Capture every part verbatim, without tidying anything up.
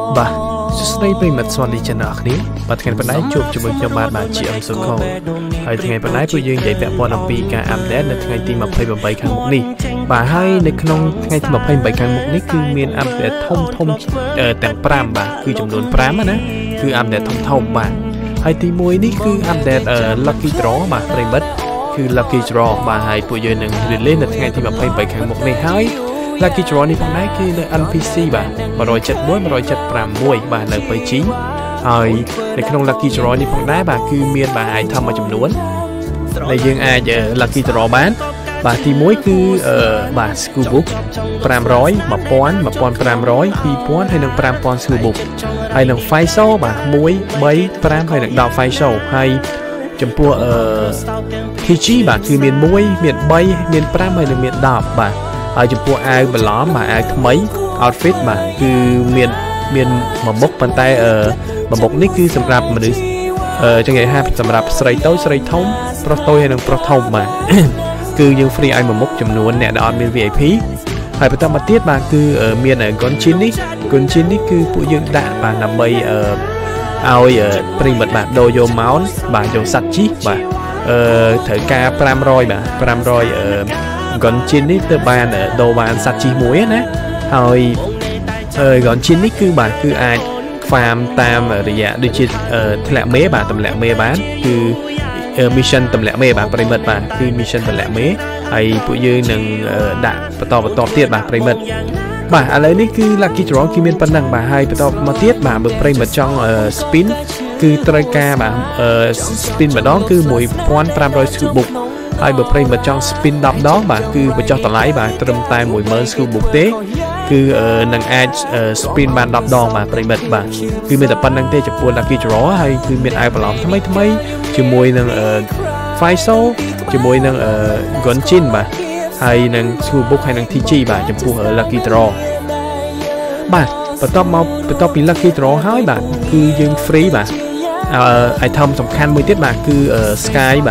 បាទសួស្តីប្រិមិត្តស្វាគមន៍ជិនអរគ្នាបាទថ្ងៃប៉ុណ្ណេះជួបជាមួយខ្ញុំបាទបាទជាអឹមសុខងហើយថ្ងៃប៉ុណ្ណេះពួកយើងនិយាយពាក់ព័ន្ធអំពីការអាប់ដេតនៅថ្ងៃទីยี่สิบแปดខាងមុខនេះបាទហើយនៅក្នុងថ្ងៃទីยี่สิบแปดខាងមុខនេះគឺមានអាប់ដេតធំធំទាំងfiveបាទគឺចំនួនfiveណាគឺអាប់ដេតធំធំបាទហើយទីoneនេះគឺអាប់ដេត Lucky Draw បាទប្រិមិត្តគឺ Lucky Draw បាទហើយពួកយើងនឹងរៀនលេងនៅថ្ងៃទីยี่สิบแปดខាងមុខនេះហើយLucky Draw នេះផងដែរគឺនៅ เอ็น พี ซี បាទone oh seven one one oh seven oneបាទនៅបៃជីងហើយនៅក្នុង Lucky Draw នេះផងដែរបាទគឺមានបាទ item មួយចំនួនដែលយើងអាច Lucky Draw បានបាទទីoneគឺបាទ School Book five hundred one thousand one thousand five hundred two thousandហើយនឹងfive thousand School Book ហើយនឹង File បាទone three fiveហើយនឹងten File ហើយចំពោះ ที จี បាទគឺមានoneមានthreeមានfiveហើយនឹងមានtenបាទហើយចំពោះអាវបន្លំបាទអាវថ្មី outfit បាទគឺមានមានមួយមុខប៉ុន្តែអឺមួយមុខនេះគឺសម្រាប់មនុស្សអឺចឹងគេហៅសម្រាប់ស្រីតូចស្រីធំប្រុសតូចហើយនិងប្រុសធំបាទគឺយើង free ឲ្យមួយមុខចំនួនអ្នកដែលអត់មាន វី ไอ พี ហើយបន្តមកទៀតបាទគឺមាន Gunchin នេះ Gunchin នេះគឺពួកយើងដាក់បាទដើម្បីអឺឲ្យប្រិមិត្តបាទដូរយកមកបាទយកសัตว์ជីបាទអឺត្រូវការfive hundredបាទfive hundredអឺGunchin នេះទៅបានដូរបានសัตว์ជីមួយណាហើយអឺ Gunchin នេះគឺបាទគឺអាច farm តាមរយៈដូចជាធ្លាក់មេបាទទម្លាក់មេបានគឺ mission ទម្លាក់មេបាទប្រិមិត្តបាទគឺ mission ទម្លាក់មេហើយពួកយើងនឹងដាក់បន្តបន្តទៀតបាទប្រិមិត្តបាទឥឡូវនេះគឺ Lucky Draw គឺមានប៉ុណ្ណឹងបាទហើយបន្តមកទៀតបាទបើប្រិមិត្តចង់ spin គឺត្រូវការបាទ spin ម្ដងគឺone thousand five hundred School Bookហើយបើប្រិមិត្តចង់ spin tenដងបាទគឺបញ្ចុះតម្លៃបាទត្រឹមតែone thousand School Book ទេគឺនឹងអាច spin បានtenដងបាទប្រិមិត្តបាទគឺមានតែប៉ុណ្្នឹងទេចំពោះ Lucky Draw ហើយគឺមានអាវបន្លំថ្មីថ្មីជាមួយនឹង File ជាមួយនឹង Gunchin បាទហើយនឹង School Book ហើយនឹង ที จี បាទចំពោះ Lucky Draw បាទបន្ទាប់មកបន្ទាប់ពី Lucky Draw ហើយបាទគឺយើង free បាទអឺ item សំខាន់មួយទៀតបាទគឺ Sky បាទ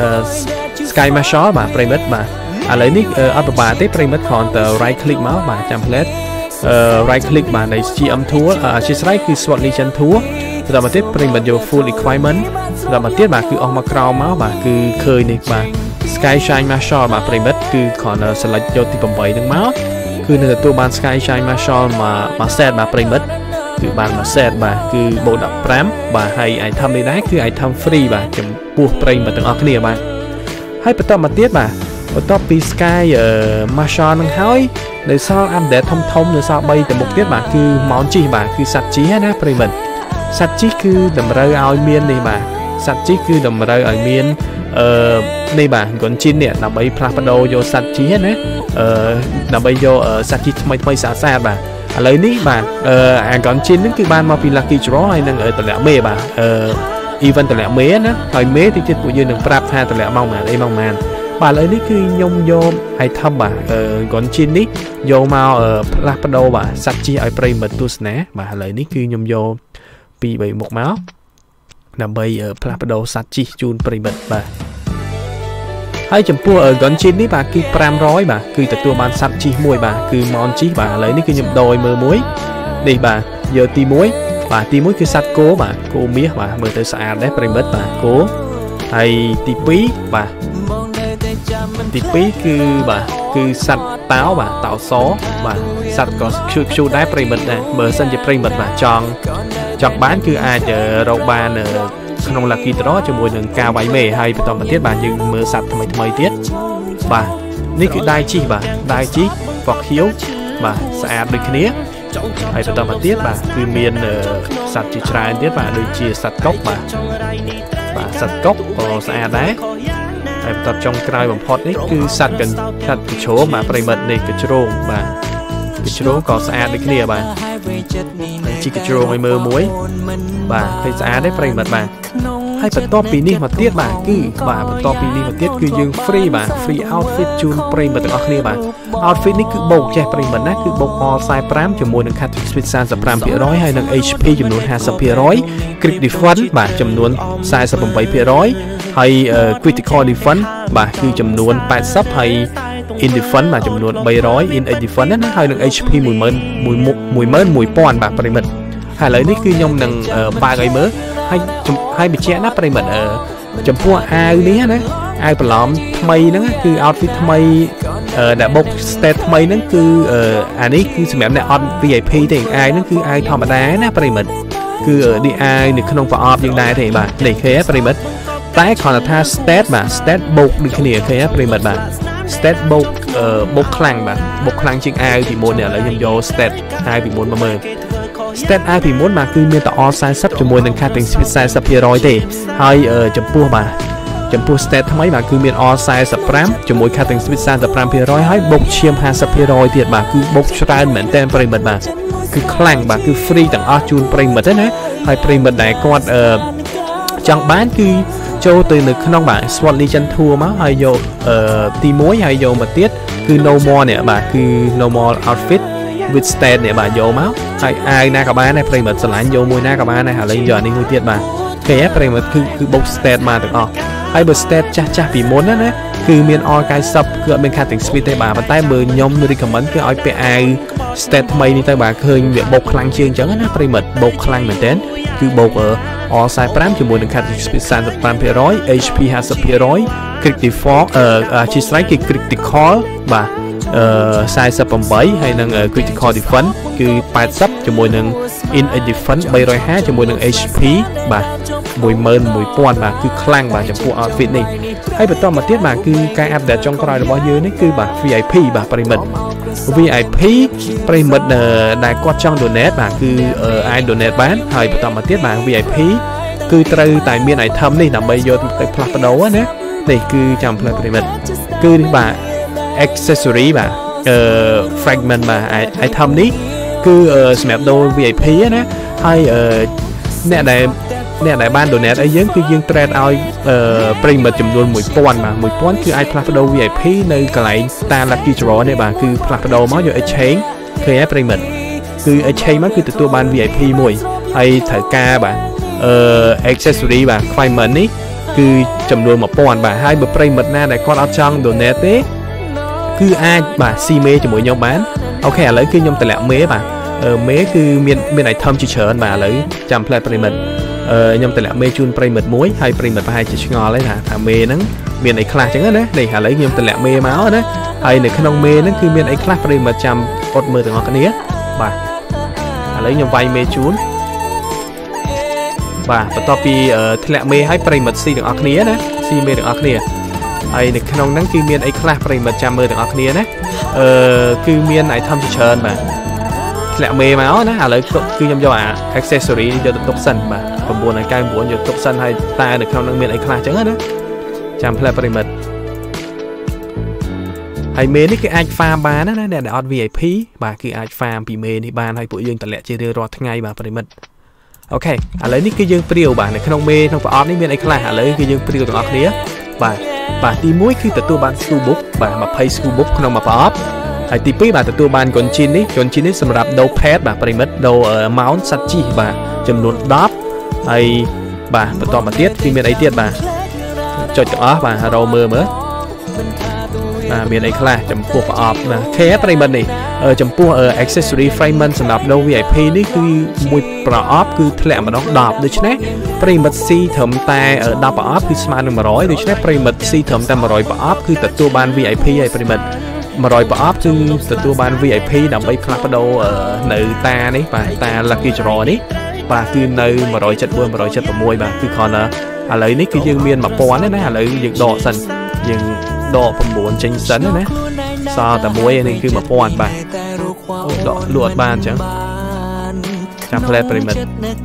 Sky Marshal បាទប្រិមិត្តបាទឥឡូវនេះអត់ពិបាកទេប្រិមិត្តគ្រាន់តែ right click មកបាទចាំ plate អឺ right click បាទនៃ จี เอ็ม Tool អធិស្ឋានគឺ SWOT Legend Tool បន្តមកទៀតប្រិមិត្តយក full equipment បន្តមកទៀតបាទគឺអស់មកក្រោមមកបាទគឺឃើញនេះបាទ Sky Shine Marshal បាទប្រិមិត្តគឺគ្រាន់តែ select យកទីeightហ្នឹងមកគឺនឹងទទួលបាន Sky Shine Marshal មកមក set បាទប្រិមិត្តគឺបានមក set បាទគឺបូកfifteenបាទហើយ item នេះដែរគឺ item free បាទចំពោះប្រិមិត្តទាំងអស់គ្នាបាទហើយបន្តមកទៀតបាទបន្ទាប់ពី Sky Marshal នឹងហើយនៅសល់ update ធំធំនៅសល់threeទៅមុខទៀតបាទគឺ Mount ជីបាទគឺសត្វជីណាប្រិមិត្តសត្វជីគឺតម្រូវឲ្យមាននេះបាទសត្វជីគឺតម្រូវឲ្យមានអឺនេះបាទ Gunchin នេះដើម្បីផ្លាស់ប្ដូរយកសត្វជីណាអឺដើម្បីយកសត្វជីថ្មីថ្មីស្អាតស្អាតបាទឥឡូវនេះបាទអឺអា Gunchin ហ្នឹងគឺបានមកពី Lucky Draw ហើយនឹងតម្លាក់មេបាទអឺ event តម្លាក់មេណាហើយមេទីទៀតពួកយើងនឹងប្រាប់ថាតម្លាក់មកម៉ានអីមកម៉ានបាទឥឡូវនេះគឺខ្ញុំយក item បាទ Gunchin នេះយកមកផ្លាស់ប្ដូរបាទសត្វជីឲ្យប្រិមិត្តទស្សនាបាទឥឡូវនេះគឺខ្ញុំយកtwo threeមុខមកដើម្បីផ្លាស់ប្ដូរសត្វជីជូនប្រិមិត្តបាទហើយចំពោះ Gunchin នេះបាទគឺfive hundredបាទគឺទទួលបានសត្វជីមួយបាទគឺ Mount ជីបាទឥឡូវនេះគឺខ្ញុំដូរឲ្យមើលមួយនេះបាទយកទីoneបាទទីoneគឺសត្វគោបាទគោមាសបាទមើលទៅស្អាតដែរប្រិមិត្តបាទគោហើយទីtwoបាទទីtwoគឺបាទគឺសត្វតោបាទតោសបាទសត្វក៏ខ្ជូតខ្ជូតដែរប្រិមិត្តដែរបើសិនជាប្រិមិត្តបាទចង់ចង់បានគឺអាចរកបានក្នុង Lucky Draw ជាមួយនឹងការវាយមេហើយបន្តមកទៀតបាទយើងមើលសត្វថ្មីថ្មីទៀតបាទនេះគឺដៃជីបាទដៃជីពណ៌ខៀវបាទស្អាតដូចគ្នាហើយបន្តមកទៀតបាទគឺមានសត្វជាច្រើនទៀតបាទដូចជាសត្វកុកបាទបាទសត្វកុកក៏ស្អាតដែរហើយបន្តចុងក្រោយបំផុតនេះគឺសត្វកញ្សត្វកញ្ជ្រោងបាទប្រិមិត្តនេះកញ្ជ្រោងបាទកញ្ជ្រោងក៏ស្អាតដូចគ្នាបាទជីកញ្ជ្រោងឲ្យមើលមួយបាទឃើញស្អាតទេប្រិមិត្តបាទហើយបន្ទាប់ពីនេះមកទៀតបាទគឺបាទបន្ទាប់ពីនេះមកទៀតគឺយើង free បាទ free outfit ជូនប្រិមិត្តទាំងអស់គ្នាបាទ outfit នេះគឺបូកចេះប្រិមិត្តណាគឺបូក all forty-fiveជាមួយនឹង cat speed thirty-five percent ហើយនឹង H P ចំនួនfifty percent crit defense បាទចំនួនforty-eight percent ហើយ critical defense បាទគឺចំនួនeightyហើយ in defense បាទចំនួនthree hundred in defense ណាហើយនឹង H P one one one thousand បាទប្រិមិត្តហើយឥឡូវនេះគឺខ្ញុំនឹងបើកឲ្យមើលហើយហើយបញ្ជាក់ណាប្រិមិត្តអឺចំពោះអាវនេះណាអាវបន្លំថ្មីហ្នឹងគឺ outfit ថ្មីដែលបុក state ថ្មីហ្នឹងគឺអានេះគឺសម្រាប់អ្នកអត់ V I P ទេអាវហ្នឹងគឺអាវធម្មតាណាប្រិមិត្តគឺនេះអាវនៅក្នុងប្រអប់យើងដែរទេបាទនេះឃើញប្រិមិត្តតែគ្រាន់តែថា state បាទ state បុកដូចគ្នាឃើញប្រិមិត្តបាទ state បុកបុកខ្លាំងបាទបុកខ្លាំងជាងអាវពីមុននេះឥឡូវខ្ញុំយក state អាវពីមុនមកមើល state អាវពីមុនបាទគឺមានតអ40ជាមួយនឹង cutting speed 40% ទេហើយចំពោះបាទចំពោះ state ថ្មីបាទគឺមាន អ45 ជាមួយ cutting speed 45% ហើយបុកឈាម 50% ទៀតបាទគឺបុកច្រើនមែនតើប្រិមិត្តបាទគឺខ្លាំងបាទគឺ free ទាំងអស់ជូនប្រិមិត្តណាហើយប្រិមិត្តដែលគាត់ចង់បានគឺចូលទៅនៅក្នុងបាទ SWAT Legend Tour មកហើយយកទី1ហើយយកមកទៀតគឺ no more នេះបាទគឺ no more outfit with state នេះបាទយកមកហើយអាវណាក៏បានដែរប្រិមិត្តស្រឡាញ់យកមួយណាក៏បានដែរហើយយកអានេះមួយទៀតបាទឃើញប្រិមិត្តគឺគឺបុក state មកទាំងអស់ហើយបើ state ចាស់ចាស់ពីមុនណាណាគឺមាន all 90គឺអត់មាន cutting speed ទេបាទប៉ុន្តែបើខ្ញុំ recommend គឺឲ្យពាក់អាវ state ថ្មីនេះទៅបាទឃើញវាបុកខ្លាំងជាងអញ្ចឹងណាប្រិមិត្តបុកខ្លាំងមែនទែនគឺបុក all 45ជាមួយនឹង cutting speed 45% H P 50% critical អឺជាស្រ័យគឺ critical បាទអឺ48ហើយនឹង critical defense គឺ80ជាមួយនឹង in a defense 350ជាមួយនឹង H P បាទone one thousand បាទគឺខ្លាំងបាទចំពោះ outfit នេះហើយបន្តមកទៀតបាទគឺការអាប់ដេតចុងក្រោយរបស់យើងនេះគឺបាទ V I P បាទប្រិមិត្ត V I P ប្រិមិត្តដែលគាត់ចង់ donate បាទគឺអាច donate បានហើយបន្តមកទៀតបាទ V I P គឺត្រូវតែមាន item នេះដើម្បីយកទៅផ្លាស់ប្ដូរណានេះគឺចាំផ្លែប្រិមិត្តគឺនេះបាទ accessory បាទអឺ fragment បាទ item នេះគឺសម្រាប់ដូរ V I P ណាហើយអ្នកដែលអ្នកដែលបាន donate ឲ្យយើងគឺយើង trade ឲ្យប្រិមិត្តចំនួនone thousandបាទone thousandគឺអាចផ្លាស់ប្ដូរ V I P នៅកន្លែង Star Lucky Draw នេះបាទគឺផ្លាស់ប្ដូរមកយក exchange ឃើញហើយប្រិមិត្តគឺ exchange មកគឺទទួលបាន V I P មួយហើយត្រូវការបាទអឺ accessory បាទ fragment នេះគឺចំនួនone thousandបាទហើយបើប្រិមិត្តណាដែលគាត់អត់ចង់ donate ទេគឺអាចបាទ ស៊ីមេជាមួយខ្ញុំបានអូខេឥឡូវគឺខ្ញុំតម្លាក់មេបាទមេគឺមានមាន item ជាច្រើនបាទឥឡូវចាំផ្លែប្រិមិត្តអឺខ្ញុំតម្លាក់មេជូនប្រិមិត្តមួយហើយប្រិមិត្តប្រហែលជាឆ្ងល់ហើយថាថាមេហ្នឹងមានអីខ្លះចឹងណានេះឥឡូវខ្ញុំតម្លាក់មេមកណាហើយនៅក្នុងមេហ្នឹងគឺមានអីខ្លះប្រិមិត្តចាំអត់មើលទាំងអស់គ្នាបាទឥឡូវខ្ញុំវាយមេជូនបាទបន្ទាប់ពីធ្លាក់មេឲ្យប្រិមិត្តស៊ីទាំងអស់គ្នាណាស៊ីមេទាំងអស់គ្នាហើយនៅក្នុងហ្នឹងគឺមានអីខ្លះប្រិមិត្តចាំមើលទាំងអស់គ្នាណាអឺគឺមាន item ជាច្រើនបាទធ្លាក់មេមកណាឥឡូវគឺខ្ញុំយកអា accessory យកទៅទុកសិនបាទnine ninety-nineយកទុកសិនហើយតែនៅក្នុងហ្នឹងមានអីខ្លះចឹងណាចាំផ្លែប្រិមិត្តហើយមេនេះគឺអាច farm បានណាអ្នកដែលអត់ V I P បាទគឺអាច farm ពីមេនេះបានហើយពួកយើងតម្លាក់ជារៀងរាល់ថ្ងៃបាទប្រិមិត្តអូខេឥឡូវនេះគឺយើងព្រាវបាទនៅក្នុងមេក្នុងប្រអប់នេះមានអីខ្លះឥឡូវគឺយើងព្រាវទាំងអស់គ្នាបាទបាទទីoneគឺទទួលបាន school book បាទtwenty school book ក្នុងមួយប្រអប់ហើយទីtwoបាទទទួលបានកុនជីននេះកុនជីននេះសម្រាប់ដូរ pad បាទប្រិមិត្តដូរ mount សត្វជីបាទចំនួនtenហើយបាទបន្តមកទៀតគឺមានអីទៀតបាទចុចទាំងអស់បាទរកមើលមើលបាទមានអីខ្លះចំពោះប្រអប់បាទខេប្រិមិត្តនេះចំពោះ accessory fragment សម្រាប់ដូរ V I P នេះគឺមួយប្រអប់គឺធ្លាក់ម្ដងtenដូច្នេះប្រិមិត្តស៊ីត្រឹមតែtenប្រអប់គឺស្មើនឹងone hundredដូច្នេះប្រិមិត្តស៊ីត្រឹមតែone hundredប្រអប់គឺទទួលបាន V I P ហើយប្រិមិត្តone hundredប្រអប់គឺទទួលបាន V I P ដើម្បីផ្លាស់ប្ដូរនៅតានេះបាទតា Lucky Draw នេះបាទគឺនៅone seventy-four one seventy-sixបាទគឺគ្រាន់តែឥឡូវនេះគឺយើងមានone thousandទេណាឥឡូវយើងដកសិនយើងដកnineចេញសិនណាសល់តែមួយនេះគឺone thousandបាទដកលក់អត់បានអញ្ចឹងចាំផ្លែប្រិមិត្ត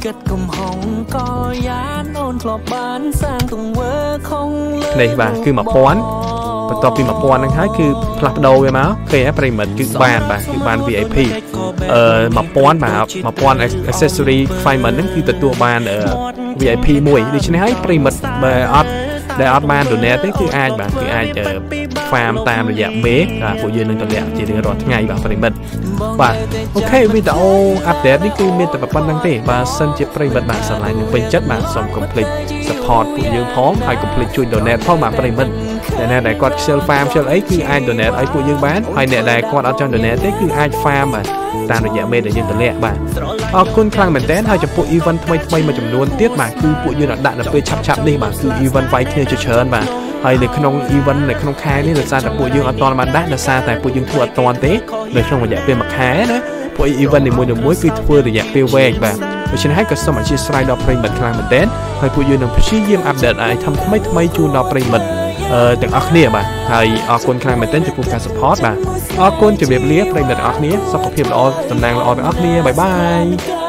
នេះបាទគឺone thousandបន្ទាប់ពីone thousandហ្នឹងហើយគឺផ្លាស់ប្ដូរវាមកឃើញប្រិមិត្តគឺបានបាទគឺបាន V I P អឺone thousandបាទone thousand accessory fragment ហ្នឹងគឺទទួលបាន V I P មួយដូច្នេះហើយប្រិមិត្តបើអត់ដែលអត់បាន donate ទេគឺអាចបាទគឺអាច farm តាមរយៈមេបាទពួកយើងនឹងតម្លាក់ជារៀងរាល់ថ្ងៃបាទប្រិមិត្តបាទអូខេវីដេអូ update នេះគឺមានតែប៉ុណ្្នឹងទេបើសិនជាប្រិមិត្តបាទស្រឡាញ់នឹងពេញចិត្តបាទសូម complete support ពួកយើងផងហើយ complete ជួយ donate ផងបាទប្រិមិត្តតែអ្នកដែលគាត់ខ្ជិល farm ខ្ជិលអីគឺអាច donate ឲ្យពួកយើងបានហើយអ្នកដែលគាត់អត់ចង់ donate ទេគឺអាច farm បាទតាមរយៈមេដែលយើងទៅលាក់បាទអរគុណខ្លាំងមែនទែនហើយចំពោះ event ថ្មីថ្មីមួយចំនួនទៀតបាទគឺពួកយើងដាក់នៅពេលឆាប់ឆាប់នេះបាទគឺ event វាយគ្នាជាច្រើនបាទហើយនៅក្នុង event នៅក្នុងខែនេះដោយសារតែពួកយើងអត់ទាន់បានដាក់ដោយសារតែពួកយើងធ្វើអត់ទាន់ទេនៅក្នុងរយៈពេលមួយខែណាពួក event នីមួយៗគឺធ្វើរយៈពេលវែងបាទដូច្នេះហើយក៏សូមអធិស្ឋានដល់ប្រិយមិត្តខ្លាំងមែនទែនហើយពួកយើងនឹងព្យាយាមអាប់ដេតឲ្យថ្មីថ្មីជូនដល់ប្រិយមិត្តអឺទាំងអស់គ្នាបាទហើយអរគុណខ្លាំងមែនទែនចំពោះការ support បាទអរគុណជម្រាបលាប្រិយមិត្តទាំងអស់គ្នាសុខភាពល្អតំណាងល្អទាំងអស់គ្នាបាយបាយ